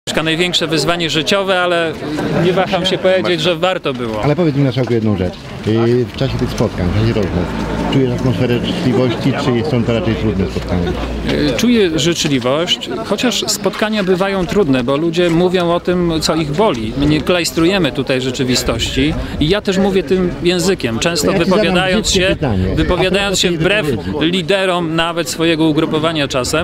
Największe wyzwanie życiowe, ale nie waham się powiedzieć, że warto było. Ale powiedz mi, marszałku, jedną rzecz. W czasie tych spotkań, w czasie rozmów, czujesz atmosferę życzliwości, czy są to raczej trudne spotkania? Czuję życzliwość, chociaż spotkania bywają trudne, bo ludzie mówią o tym, co ich boli. My nie klajstrujemy tutaj rzeczywistości i ja też mówię tym językiem, często wypowiadając się wbrew liderom nawet swojego ugrupowania czasem.